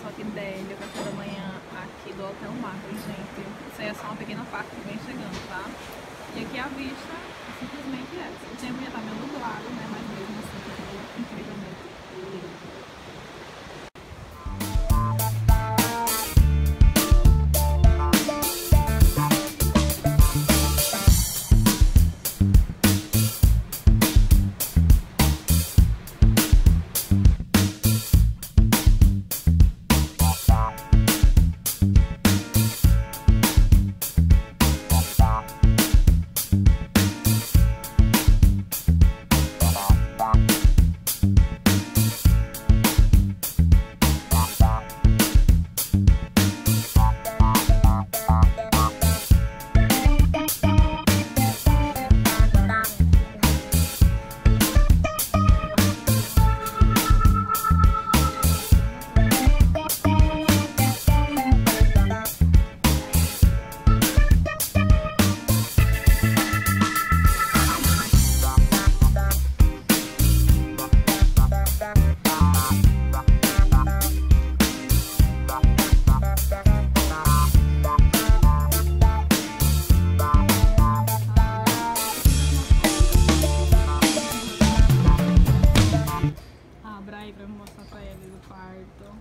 toque dele, o café da manhã aqui do Hotel Marlin, gente. Isso aí é só uma pequena parte que vem chegando, tá? E aqui a vista é simplesmente essa. O tempo já tá meio nublado, né? Mas mesmo assim, é incrivelmente lindo. Pra mostrar pra ele do quarto.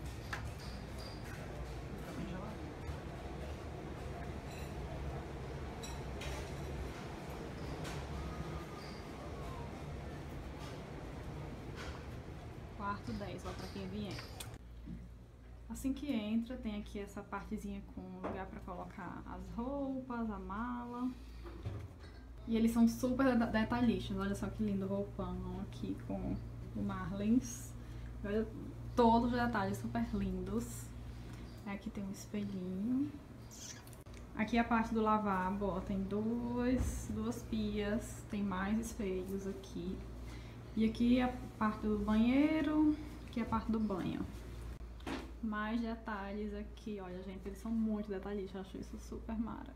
Quarto 10, ó, pra quem vier. Assim que entra, tem aqui essa partezinha com lugar pra colocar as roupas, a mala. E eles são super detalhistas. Olha só que lindo roupão aqui com o Marlins. Olha todos os detalhes super lindos. Aqui tem um espelhinho. Aqui a parte do lavabo, ó, tem duas pias, tem mais espelhos aqui. E aqui a parte do banheiro, aqui a parte do banho. Mais detalhes aqui, olha gente, eles são muito detalhistas, eu acho isso super mara.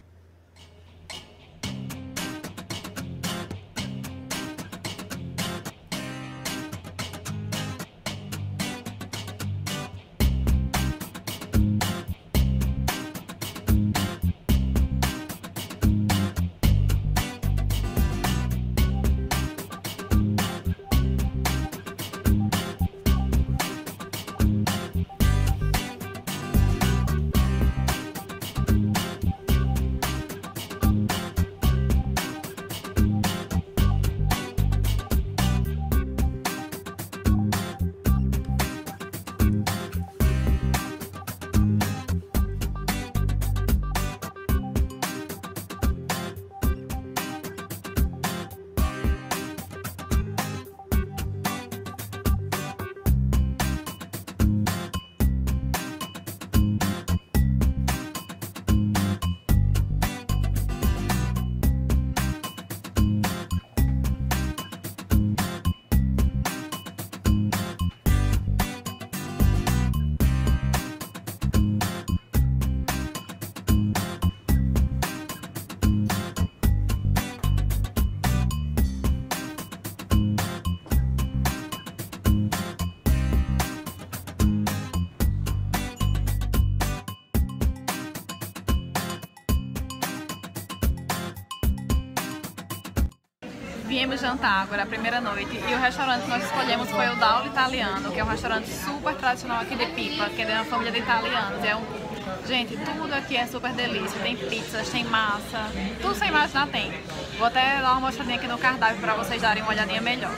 Viemos jantar agora, a primeira noite, e o restaurante que nós escolhemos foi o Dauro Italiano, que é um restaurante super tradicional aqui de Pipa, que é de uma família de italianos. Gente, tudo aqui é super delícia, tem pizzas, tem massa, tudo sem imaginar tem. Vou até dar uma mostradinha aqui no cardápio para vocês darem uma olhadinha melhor.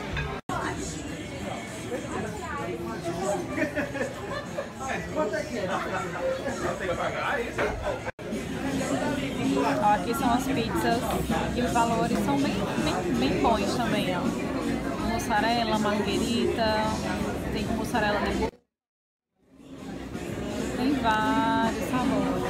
Ó, aqui são as pizzas e os valores são bem bons também, ó. Mussarela, marguerita, tem mussarela de boi. Tem vários sabores.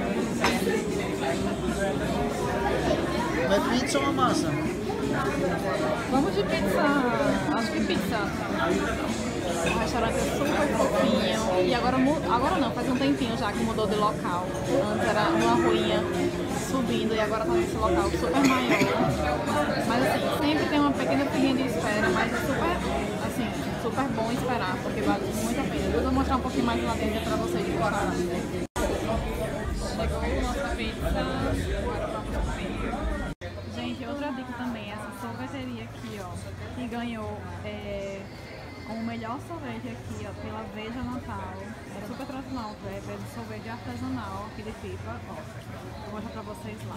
É pizza ou uma massa? Vamos de pizza, acho que pizza. O restaurante é super fofinho. E agora não, faz um tempinho já que mudou de local. Antes era uma ruinha subindo e agora tá nesse local super maior. Mas assim, sempre tem uma pequena filinha de espera, mas é super super bom esperar, porque vale muito a pena. Eu vou mostrar um pouquinho mais lá dentro pra vocês do restaurante. Chegou nossa pizza, agora vamos comer. Gente, outra dica também, essa sorveteria aqui, ó, que ganhou como melhor sorvete aqui, ó, pela Veja Natal. É super tradicional, é de sorvete artesanal aqui de Pipa, ó. Vou mostrar pra vocês lá.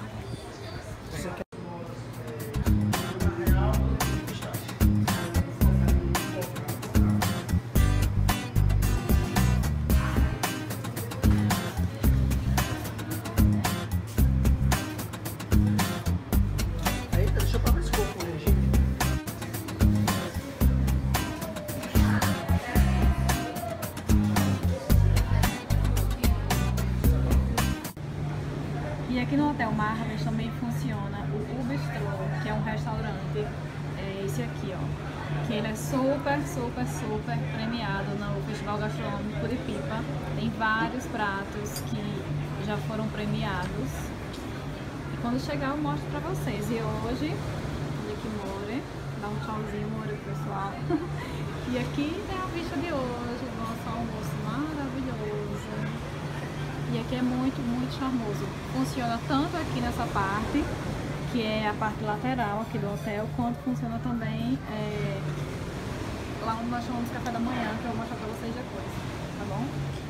E aqui no Hotel Marvel também funciona o Bistrô, que é um restaurante, esse aqui, ó, que ele é super premiado no Festival Gastronômico de Pipa. Tem vários pratos que já foram premiados. E quando chegar eu mostro pra vocês. E hoje, olha aqui More, dá um tchauzinho More pessoal. E aqui tem a vista de hoje, nosso almoço maravilhoso. E aqui é muito charmoso. Funciona tanto aqui nessa parte, que é a parte lateral aqui do hotel, quanto funciona também lá onde nós chamamos café da manhã, que eu vou mostrar pra vocês depois, tá bom?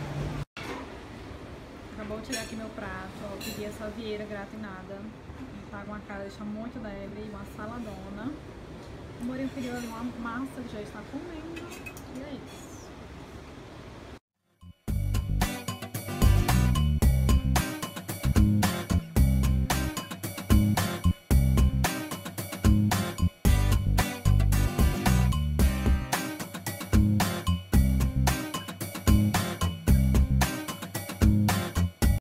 Acabou de chegar aqui meu prato, ó, eu pedi essa vieira gratinada, tá com uma cara deixa muito leve, uma saladona. O Mourinho pediu ali uma massa que já está comendo, e é isso.